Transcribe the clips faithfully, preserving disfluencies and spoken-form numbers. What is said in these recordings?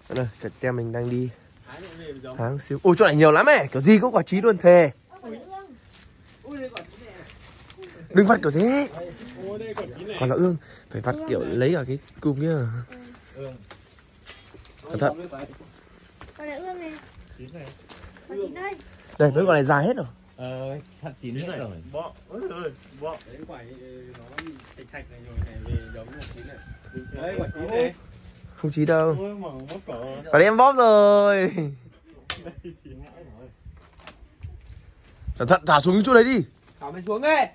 Đây, cả tem mình đang đi tháng siêu. Ôi chỗ này nhiều lắm ấy, kiểu gì cũng quả chí luôn thề. Đừng vặt kiểu thế. Còn là ương, phải vặt kiểu lấy ở cái cung kia. Cẩn thận. Còn là ương này. Chín này. Còn chín đây. Đây, mấy con này dài hết rồi. Ờ, sắp chín hết rồi. Bọ, ôi ơi, bọ. Đấy quả nó bị sạch sạch này rồi này về giống quả chín này. Đấy quả chín này. Không chí đâu. Ôi mỏng bóp cỏ. Quả đấy em bóp rồi. Cẩn thận, thả xuống chỗ đấy đi. Thả mình xuống đây.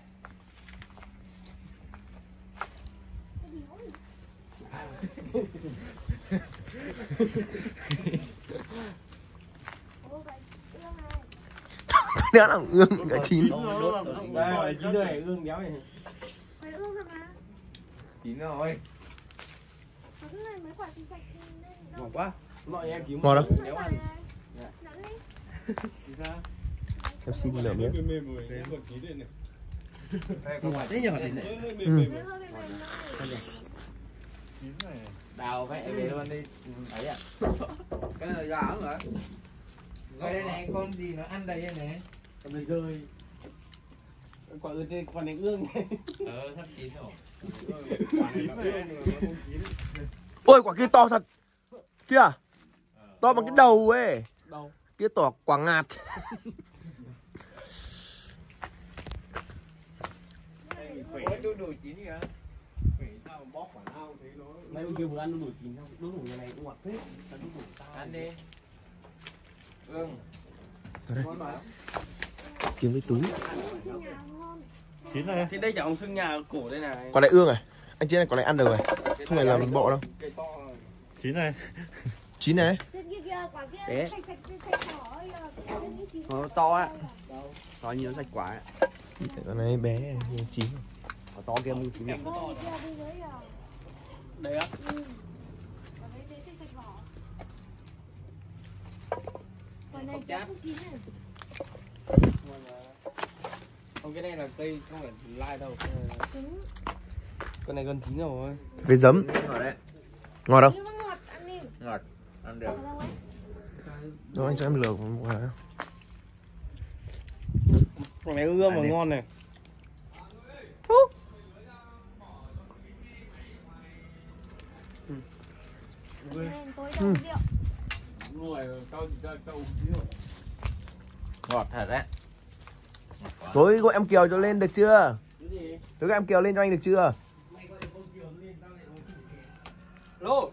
Nữa là ương cả chín. Đây, chín rồi, ương béo này. Còn là ương rồi mà. Chín rồi. Còn cái này mấy quả thì sạch nên Ngon quá. Mọi em kiếm Ngon đâu? béo ăn. nặng đi. Em xin nửa miếng. Mềm mềm rồi, quả chín đây này. Đây, có quả thế nhỏ thì này. Ừ. Hơi hơi mềm mềm. Chín này. Đào phải về luôn đi. Đấy ạ. Cái này gà hả rồi? Đây đây này, con gì nó ăn đây này. Con này rơi. Quả ương đây, con này ương này. Ờ, sắp chín rồi. Quả này nó ương rồi, nó không chín. Ôi quả kia to thật. Kia. To bằng cái đầu ấy. Đâu? Kia to quả ngạt. Ôi, đu đủ chín kìa. Phải tao bóp quả nào thấy nó. Mấy ông kia vừa ăn đu đủ chín không? Đu đủ nhà này cũng ngọt thế. Ăn đu đủ tao. Ăn đi. Ương. Ở đây. Ngon mà. Kiếm cái túi. Chín này. Thì đây chả ông xưng nhà cổ đây này. Quả này ương này. Anh trên này quả này ăn được rồi. Không phải làm bộ đâu. Cây to. Chín này. Chín này. Trên kia kia quả kia Đấy. sạch sạch sạch đỏ ấy. Nó to á. To nhiều sạch quả á. Quả này bé nhưng chín. Nó to kia mua chín. Ôi kia bên dưới à. Đây á. Ừ. Quả đấy đấy sạch sạch vỏ. Quả này cũng không chín này. Không, cái này là cây không phải lai đâu. Cứng. Con này gần chín rồi. Với giấm. Ngọt đấy. Ngon không? Nhưng mà ngọt ăn đi. Ngọt. Ăn được. Ở đâu ấy? Đâu anh cho em lừa một quả. Con này ưa mà ngon này. Cái này tối đâu liệu. Ngồi tao chỉ cho tao uống chín rồi. Ngọt thật đấy. Tối gọi em Kiều cho lên được chưa? Cái gì? Tối gọi em Kiều lên cho anh được chưa? Mày gọi con Kiều lên tao lại uống chín chén. Alo.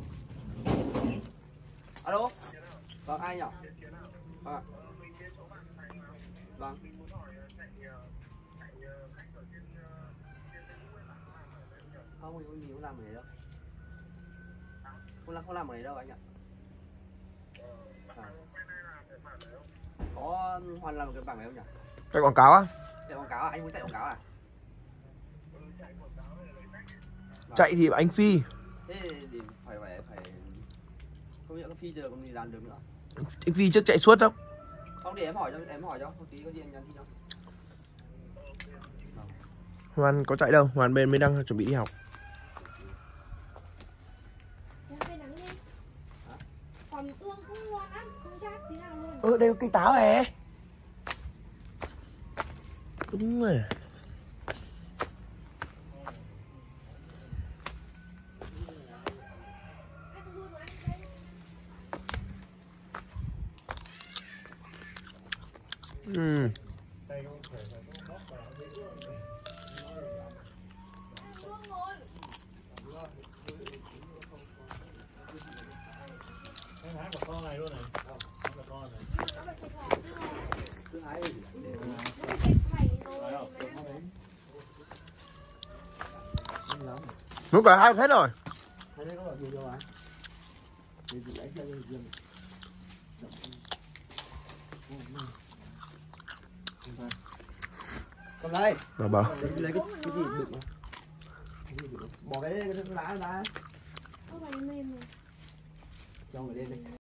Alo. Vâng, ai nhỉ? Vâng. Vâng. Không, mình không làm ở đấy đâu. Không làm, không làm ở đấy đâu anh ạ. À. Có hoàn làm cái bảng này không nhỉ? Chạy quảng cáo á? Chạy quảng cáo à? Anh muốn chạy quảng cáo à? Chạy thì anh Phi. Thế thì phải phải phải không nhận cái phi giờ còn gì làm được nữa. Anh Phi trước chạy suốt không? Không, để em hỏi cho em hỏi cho một tí có gì em nhắn tin cho. Hoàn có chạy đâu, Hoàn bên mới đang chuẩn bị đi học. Em cây nắng đi. Còn ương cũng ngon lắm, không chát tí nào luôn. Ơ, đây có cây táo này. Đúng rồi. Ừ. Con này luôn này. Con này. Thứ hai để Lúc cả hai hết rồi. hai đây có bảo gì đâu à? Để giữ lấy cho riêng. Còn đây. Bảo bảo. Lấy cái cái gì đựng mà. Bỏ cái cái lá ra. Ôi, mềm này. Cho người lên đây.